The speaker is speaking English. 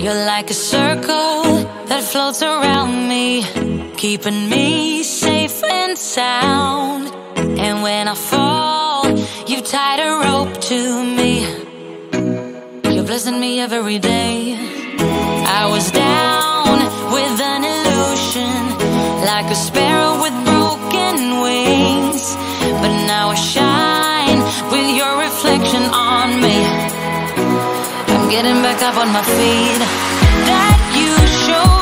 You're like a circle that floats around me, keeping me safe and sound. And when I fall, you've tied a rope to me. You're blessing me every day. I was down with an illusion, like a sparrow with broken wings, but now I shine with your reflection on me. I'm getting back up on my feet. That you show